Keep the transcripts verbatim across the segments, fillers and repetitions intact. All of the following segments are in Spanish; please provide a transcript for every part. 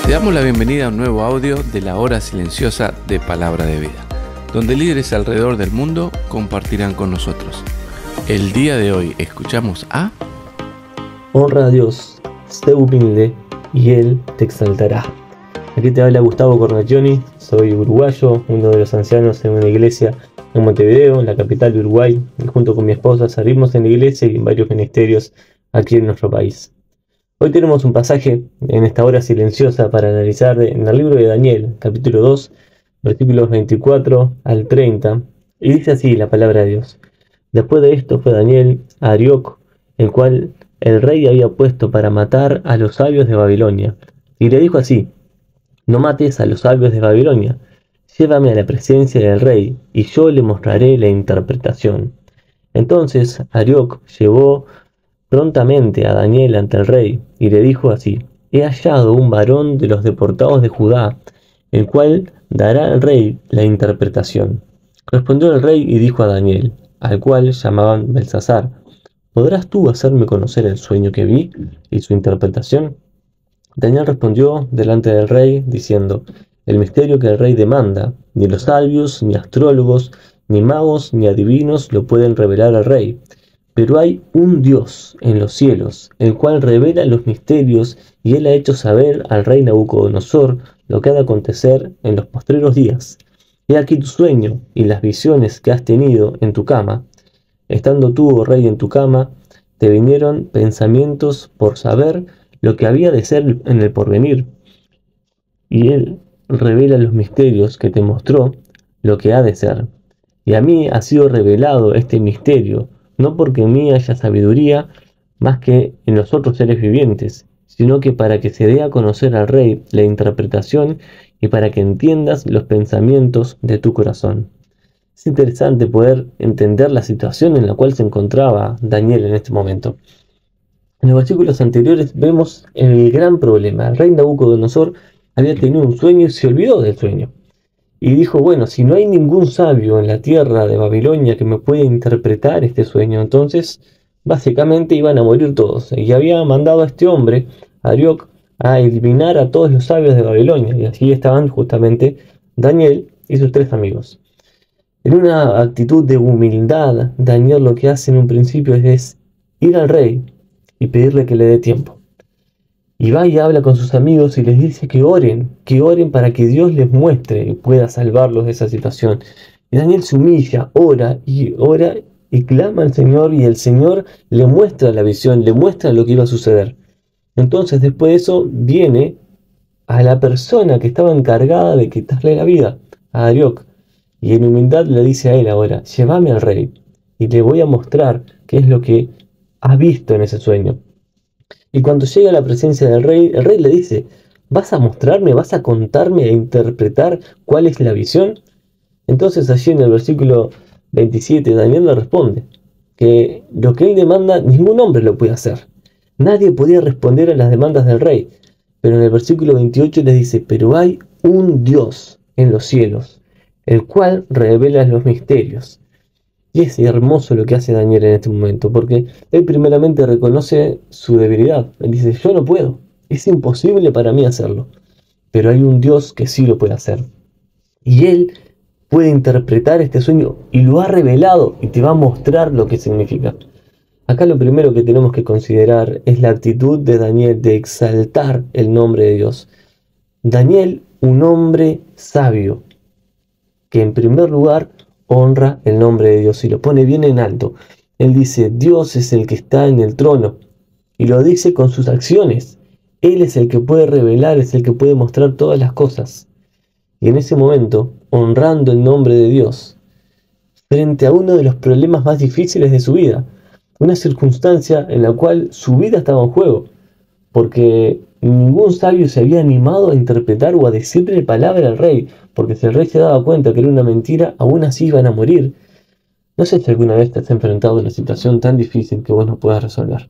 Te damos la bienvenida a un nuevo audio de la hora silenciosa de Palabra de Vida, donde líderes alrededor del mundo compartirán con nosotros. El día de hoy escuchamos a... Honra a Dios, sé humilde y Él te exaltará. Aquí te habla Gustavo Cornacchioni, soy uruguayo, uno de los ancianos en una iglesia en Montevideo, en la capital de Uruguay, y junto con mi esposa servimos en la iglesia y en varios ministerios aquí en nuestro país. Hoy tenemos un pasaje en esta hora silenciosa para analizar en el libro de Daniel, capítulo dos, versículos veinticuatro al treinta, y dice así la palabra de Dios. Después de esto fue Daniel a Arioc, el cual el rey había puesto para matar a los sabios de Babilonia, y le dijo así: no mates a los sabios de Babilonia, llévame a la presencia del rey, y yo le mostraré la interpretación. Entonces Arioc llevó prontamente a Daniel ante el rey, y le dijo así: he hallado un varón de los deportados de Judá, el cual dará al rey la interpretación. Respondió el rey y dijo a Daniel, al cual llamaban Belsasar: ¿podrás tú hacerme conocer el sueño que vi y su interpretación? Daniel respondió delante del rey, diciendo: el misterio que el rey demanda, ni los sabios, ni astrólogos, ni magos, ni adivinos lo pueden revelar al rey. Pero hay un Dios en los cielos, el cual revela los misterios, y él ha hecho saber al rey Nabucodonosor lo que ha de acontecer en los postreros días. He aquí tu sueño y las visiones que has tenido en tu cama. Estando tú, oh rey, en tu cama, te vinieron pensamientos por saber lo que había de ser en el porvenir. Y él revela los misterios que te mostró lo que ha de ser. Y a mí ha sido revelado este misterio, no porque en mí haya sabiduría más que en los otros seres vivientes, sino que para que se dé a conocer al rey la interpretación y para que entiendas los pensamientos de tu corazón. Es interesante poder entender la situación en la cual se encontraba Daniel en este momento. En los versículos anteriores vemos el gran problema. El rey Nabucodonosor había tenido un sueño y se olvidó del sueño. Y dijo: bueno, si no hay ningún sabio en la tierra de Babilonia que me pueda interpretar este sueño, entonces básicamente iban a morir todos. Y había mandado a este hombre, Arioc, a eliminar a todos los sabios de Babilonia. Y así estaban justamente Daniel y sus tres amigos. En una actitud de humildad, Daniel lo que hace en un principio es ir al rey y pedirle que le dé tiempo. Y va y habla con sus amigos y les dice que oren, que oren para que Dios les muestre y pueda salvarlos de esa situación. Y Daniel se humilla, ora y ora y clama al Señor, y el Señor le muestra la visión, le muestra lo que iba a suceder. Entonces, después de eso, viene a la persona que estaba encargada de quitarle la vida, a Arioc, y en humildad le dice a él ahora: llévame al rey y le voy a mostrar qué es lo que ha visto en ese sueño. Y cuando llega a la presencia del rey, el rey le dice: ¿vas a mostrarme, vas a contarme e interpretar cuál es la visión? Entonces allí en el versículo veintisiete Daniel le responde que lo que él demanda ningún hombre lo puede hacer. Nadie podía responder a las demandas del rey. Pero en el versículo veintiocho les dice: pero hay un Dios en los cielos, el cual revela los misterios. Y es hermoso lo que hace Daniel en este momento, porque él primeramente reconoce su debilidad. Él dice: yo no puedo, es imposible para mí hacerlo, pero hay un Dios que sí lo puede hacer. Y él puede interpretar este sueño y lo ha revelado y te va a mostrar lo que significa. Acá lo primero que tenemos que considerar es la actitud de Daniel de exaltar el nombre de Dios. Daniel, un hombre sabio, que en primer lugar honra el nombre de Dios y lo pone bien en alto. Él dice: Dios es el que está en el trono, y lo dice con sus acciones. Él es el que puede revelar, es el que puede mostrar todas las cosas. Y en ese momento, honrando el nombre de Dios, frente a uno de los problemas más difíciles de su vida, una circunstancia en la cual su vida estaba en juego, porque ningún sabio se había animado a interpretar o a decirle palabra al rey, porque si el rey se daba cuenta que era una mentira, aún así iban a morir. No sé si alguna vez te has enfrentado a una situación tan difícil que vos no puedas resolver.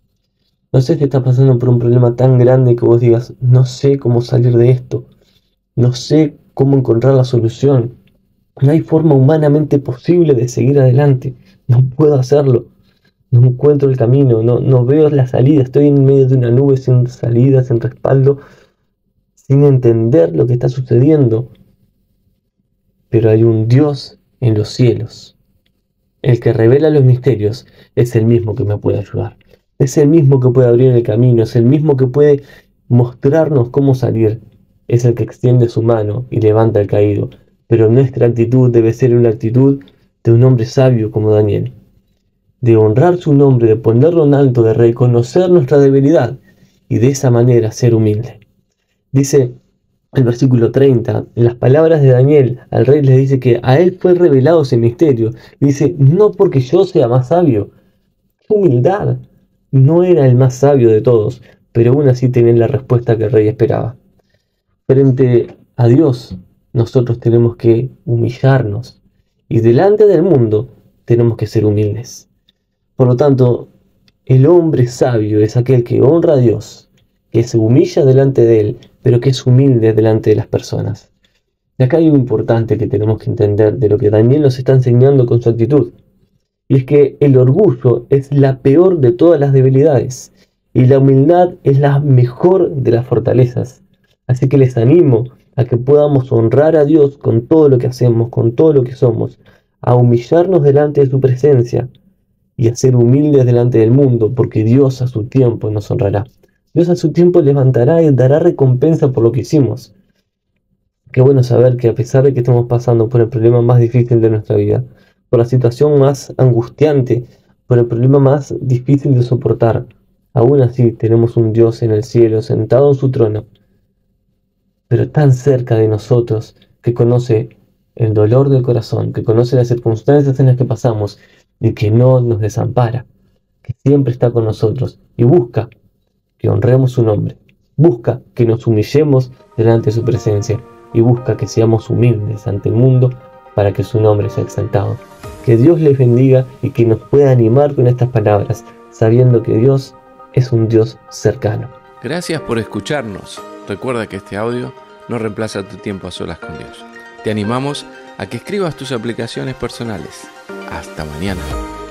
No sé si estás pasando por un problema tan grande que vos digas: no sé cómo salir de esto, no sé cómo encontrar la solución, no hay forma humanamente posible de seguir adelante, no puedo hacerlo. No encuentro el camino, no, no veo la salida, estoy en medio de una nube sin salida, sin respaldo. sin entender lo que está sucediendo. Pero hay un Dios en los cielos. El que revela los misterios es el mismo que me puede ayudar. Es el mismo que puede abrir el camino, es el mismo que puede mostrarnos cómo salir. Es el que extiende su mano y levanta al caído. Pero nuestra actitud debe ser una actitud de un hombre sabio como Daniel. De honrar su nombre, de ponerlo en alto, de reconocer nuestra debilidad y de esa manera ser humilde. Dice el versículo treinta, en las palabras de Daniel, al rey le dice que a él fue revelado ese misterio. Dice, no porque yo sea más sabio. ¡Qué humildad! No era el más sabio de todos, pero aún así tenía la respuesta que el rey esperaba. Frente a Dios, nosotros tenemos que humillarnos y delante del mundo tenemos que ser humildes. Por lo tanto, el hombre sabio es aquel que honra a Dios, que se humilla delante de Él, pero que es humilde delante de las personas. Y acá hay algo importante que tenemos que entender de lo que Daniel nos está enseñando con su actitud. Y es que el orgullo es la peor de todas las debilidades y la humildad es la mejor de las fortalezas. Así que les animo a que podamos honrar a Dios con todo lo que hacemos, con todo lo que somos, a humillarnos delante de su presencia y a ser humildes delante del mundo, porque Dios a su tiempo nos honrará. Dios a su tiempo levantará y dará recompensa por lo que hicimos. Qué bueno saber que a pesar de que estamos pasando por el problema más difícil de nuestra vida, por la situación más angustiante, por el problema más difícil de soportar, aún así tenemos un Dios en el cielo, sentado en su trono, pero tan cerca de nosotros, que conoce el dolor del corazón, que conoce las circunstancias en las que pasamos y que no nos desampara, que siempre está con nosotros y busca que honremos su nombre, busca que nos humillemos delante de su presencia y busca que seamos humildes ante el mundo para que su nombre sea exaltado. Que Dios les bendiga y que nos pueda animar con estas palabras, sabiendo que Dios es un Dios cercano. Gracias por escucharnos. Recuerda que este audio no reemplaza tu tiempo a solas con Dios. Te animamos a que escribas tus aplicaciones personales. Hasta mañana.